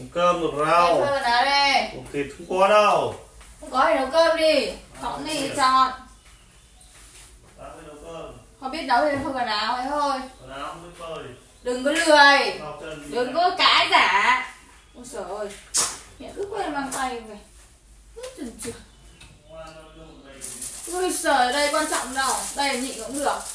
Nấu cơm được rau. Phơi quần áo đây. Củ thịt không có đâu. Không có thì nấu cơm đi. Phóng đi chọn. Tao phải nấu cơm. Không biết nấu thì phơi quần áo thế thôi. Quần áo không biết phơi. Đừng có lười. Đừng Có... có cãi giả. Ôi trời ơi. Mẹ cứ quên mang tay về. Ôi trời, đây quan trọng đâu. Đây nhịn cũng được.